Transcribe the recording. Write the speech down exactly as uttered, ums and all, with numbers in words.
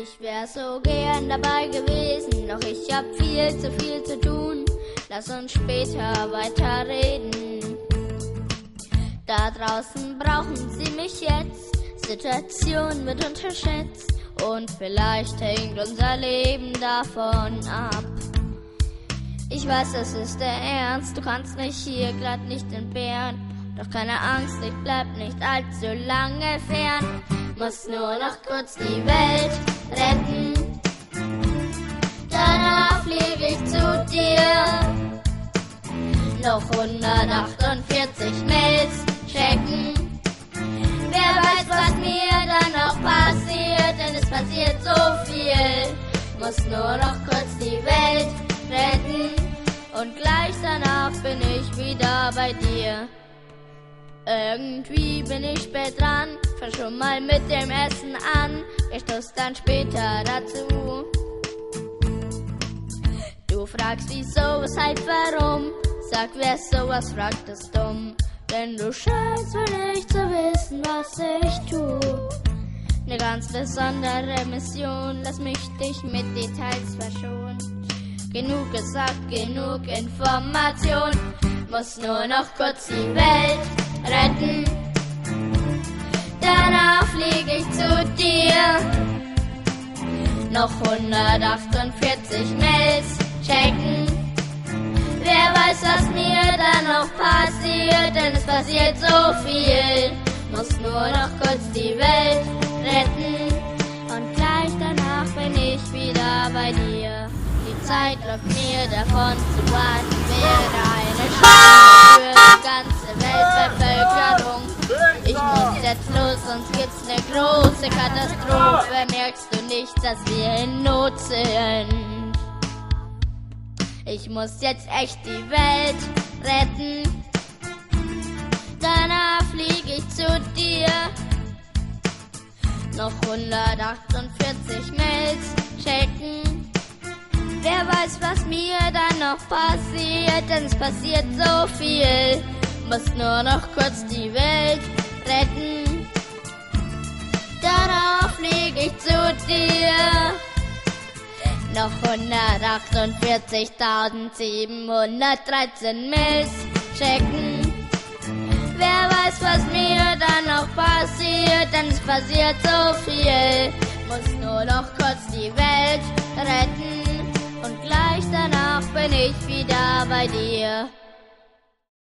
Ich wär so gern dabei gewesen, doch ich hab viel zu viel zu tun. Lass uns später weiterreden. Da draußen brauchen sie mich jetzt. Situation wird unterschätzt und vielleicht hängt unser Leben davon ab. Ich weiß, das ist der Ernst, du kannst mich hier glatt nicht entbehren. Doch keine Angst, ich bleib nicht allzu lange fern. Muss nur noch kurz die Welt retten. Danach flieg ich zu dir. Noch hundertachtundvierzig Mails checken. Wer weiß, was mir dann noch passiert, denn es passiert so viel. Muss nur noch kurz die Welt retten und gleich danach bin ich wieder bei dir. Irgendwie bin ich spät dran, fang schon mal mit dem Essen an, ich stoß dann später dazu. Du fragst wieso, weshalb, warum, sag wer sowas fragt, ist dumm. Denn du scheinst wohl nicht zu wissen, was ich tu. Ne ganz besondere Mission, lass mich dich mit Details verschonen. Genug gesagt, genug Information, muss nur noch kurz die Welt retten. Danach flieg ich zu dir. Noch hundertachtundvierzig Mails checken. Wer weiß, was mir dann noch passiert, denn es passiert so viel. Muss nur noch kurz die Welt retten und gleich danach bin ich wieder bei dir. Die Zeit läuft mir davon, zu warten wäre eine Chance für die ganze Weltbevölkerung. Ich muss jetzt los, sonst gibt's ne große Katastrophe. Merkst du nicht, dass wir in Not sind? Ich muss jetzt echt die Welt retten. Danach flieg ich zu dir. Noch hundertachtundvierzig Mails checken. Wer weiß, was mir dann noch passiert, denn es passiert so viel. Muss nur noch kurz die Welt retten. Danach flieg ich zu dir. Noch hundertachtundvierzigtausendsiebenhundertdreizehn Mails checken. Wer weiß, was mir dann noch passiert, denn es passiert so viel. Muss nur noch kurz die Welt retten und gleich danach bin ich wieder bei dir.